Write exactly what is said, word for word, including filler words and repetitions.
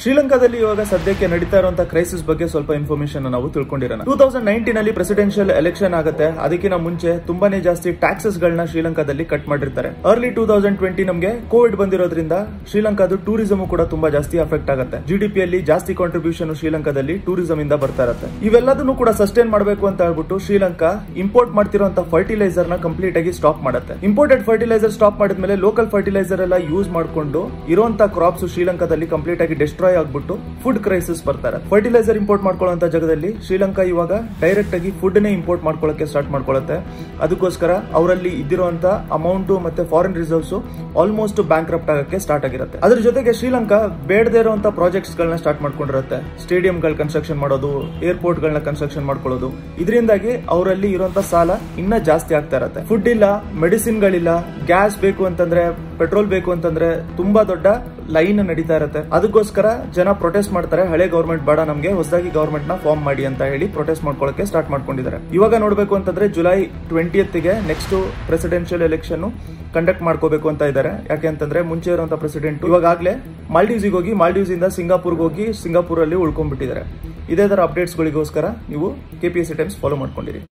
ಶ್ರೀಲಂಕಾದಲ್ಲಿ ಇವಾಗ ಸದ್ಯಕ್ಕೆ ನಡೀತಾ ಇರುವಂತಹ ಕ್ರೈಸಿಸ್ ಬಗ್ಗೆ ಸ್ವಲ್ಪ ಇನ್ಫಾರ್ಮೇಶನ್ ನಾವು ತಿಳ್ಕೊಂಡಿರೋಣ. ಟೂ ತೌಸಂಡ್ ನೈನ್ಟೀನ್ ಅಲ್ಲಿ ಪ್ರೆಸಿಡೆನ್ಷಿಯಲ್ ಎಲೆಕ್ಷನ್ ಆಗುತ್ತೆ. ಅದಕ್ಕಿಂತ ಮುಂಚೆ ತುಂಬಾನೇ ಜಾಸ್ತಿ ಟ್ಯಾಕ್ಸಸ್ ಗಳನ್ನ ಶ್ರೀಲಂಕಾದಲ್ಲಿ ಕಟ್ ಮಾಡಿರ್ತಾರೆ. ಅರ್ಲಿ ಟೂ ತೌಸಂಡ್ ಟ್ವೆಂಟಿ ನಮಗೆ ಕೋವಿಡ್ ಬಂದಿರೋದ್ರಿಂದ ಶ್ರೀಲಂಕಾದ ಟೂರಿಸಂ ಕೂಡ ತುಂಬಾ ಜಾಸ್ತಿ ಅಫೆಕ್ಟ್ ಆಗುತ್ತೆ. ಜಿಡಿಪಿ ಅಲ್ಲಿ ಜಾಸ್ತಿ ಕಾಂಟ್ರಿಬ್ಯೂಷನ್ ಶ್ರೀಲಂಕಾದಲ್ಲಿ ಟೂರಿಸಂ ಇಂದ ಬರ್ತಾ ಇರುತ್ತೆ. ಇವೆಲ್ಲದನ್ನು ಕೂಡ ಸಸ್ಟೈನ್ ಮಾಡಬೇಕು ಅಂತ ಹೇಳ್ಬಿಟ್ಟು ಶ್ರೀಲಂಕಾ ಇಂಪೋರ್ಟ್ ಮಾಡ್ತಿರುವಂತಹ ಫರ್ಟಿಲೈಸರ್ ನ ಕಂಪ್ಲೀಟ್ ಆಗಿ ಸ್ಟಾಪ್ ಮಾಡುತ್ತೆ. ಇಂಪೋರ್ಟೆಡ್ ಫರ್ಟಿಲೈಸರ್ ಸ್ಟಾಪ್ ಮಾಡಿದ್ಮೇಲೆ ಲೋಕಲ್ ಫರ್ಟಿಲೈಸರ್ ಎಲ್ಲ ಯೂಸ್ ಮಾಡಿಕೊಂಡು ಇರುವಂತಹ ಕ್ರಾಪ್ಸ್ ಶ್ರೀಲಂಕಾದಲ್ಲಿ ಕಂಪ್ಲೀಟ್ ಆಗಿ ಡಿಸ್ಟ್ರಾಯ್ ಆಗ್ಬಿಟ್ಟು ಫುಡ್ ಕ್ರೈಸಿಸ್ ಬರ್ತಾರೆ. ಫರ್ಟಿಲೈಸರ್ ಇಂಪೋರ್ಟ್ ಮಾಡ್ಕೊಳ್ಳುವಂತ ಜಾಗದಲ್ಲಿ ಶ್ರೀಲಂಕಾ ಇವಾಗ ಡೈರೆಕ್ಟ್ ಆಗಿ ಫುಡ್ ನೇ ಇಂಪೋರ್ಟ್ ಮಾಡ್ಕೊಳ್ಳಕ್ಕೆ ಸ್ಟಾರ್ಟ್ ಮಾಡ್ಕೊಳ್ಳುತ್ತೆ. ಅದಕ್ಕೋಸ್ಕರ ಅವರಲ್ಲಿ ಇದ್ದಿರುವಂತ ಅಮೌಂಟ್ ಮತ್ತೆ foreign reserves almost bankrupt ಆಗಕ್ಕೆ ಸ್ಟಾರ್ಟ್ ಆಗಿರುತ್ತೆ. ಅದ್ರ ಜೊತೆಗೆ ಶ್ರೀಲಂಕಾ ಬೇಡದೇ ಇರುವಂತಹ ಪ್ರಾಜೆಕ್ಟ್ಸ್ ಗಳನ್ನ ಸ್ಟಾರ್ಟ್ ಮಾಡ್ಕೊಂಡಿರುತ್ತೆ. ಸ್ಟೇಡಿಯಂ ಗಳ ಕನ್ಸ್ಟ್ರಕ್ಷನ್ ಮಾಡೋದು, ಏರ್ಪೋರ್ಟ್ ಗಳನ್ನ ಕನ್ಸ್ಟ್ರಕ್ಷನ್ ಮಾಡ್ಕೊಳ್ಳೋದು. ಇದರಿಂದಾಗಿ ಅವರಲ್ಲಿ ಇರುವಂತಹ ಸಾಲ ಇನ್ನ ಜಾಸ್ತಿ ಆಗ್ತಾ ಇರುತ್ತೆ. ಫುಡ್ ಇಲ್ಲ, ಮೆಡಿಸಿನ್ ಗಳಿಲ್ಲ, ಗ್ಯಾಸ್ ಬೇಕು ಅಂತಂದ್ರೆ, ಪೆಟ್ರೋಲ್ ಬೇಕು ಅಂತಂದ್ರೆ ತುಂಬಾ ದೊಡ್ಡ ಲೈನ್ ನಡೀತಾ ಇರುತ್ತೆ. ಅದಕ್ಕೋಸ್ಕರ ಜನ ಪ್ರೊಟೆಸ್ಟ್ ಮಾಡ್ತಾರೆ. ಹಳೆ ಗವರ್ಮೆಂಟ್ ಬೇಡ, ನಮಗೆ ಹೊಸದಾಗಿ ಗವರ್ಮೆಂಟ್ ನ ಫಾರ್ಮ್ ಮಾಡಿ ಅಂತ ಹೇಳಿ ಪ್ರೊಟೆಸ್ಟ್ ಮಾಡ್ಕೊಳ್ಳಕ್ಕೆ ಸ್ಟಾರ್ಟ್ ಮಾಡ್ಕೊಂಡಿದ್ದಾರೆ. ಇವಾಗ ನೋಡ್ಬೇಕು ಅಂತಂದ್ರೆ ಜುಲೈ ಟ್ವೆಂಟಿಯತ್ ಗೆ ನೆಕ್ಸ್ಟ್ ಪ್ರೆಸಿಡೆನ್ಷಿಯಲ್ ಎಲೆಕ್ಷನ್ ಕಂಡಕ್ಟ್ ಮಾಡ್ಕೋಬೇಕು ಅಂತ ಇದ್ದಾರೆ. ಯಾಕೆ ಅಂತಂದ್ರೆ ಮುಂಚೆ ಇರುವಂತಹ ಪ್ರೆಸಿಡೆಂಟ್ ಇವಾಗಲೇ ಮಾಲ್ಡೀವ್ಸ್ ಹೋಗಿ ಮಾಲ್ಡೀವ್ಸ್ ಇಂದ ಸಿಂಗಾಪುರ್ಗೆ ಹೋಗಿ ಸಿಂಗಾಪುರ್ ಅಲ್ಲಿ ಉಳ್ಕೊಂಡ್ಬಿಟ್ಟಿದ್ದಾರೆ. ಇದೇ ತರ ಅಪ್ಡೇಟ್ಸ್ ಗಳಿಗೋಸ್ಕರ ನೀವು ಕೆಪಿಎಸ್ಸಿ ಟೈಮ್ಸ್ ಫಾಲೋ ಮಾಡ್ಕೊಂಡಿರಿ.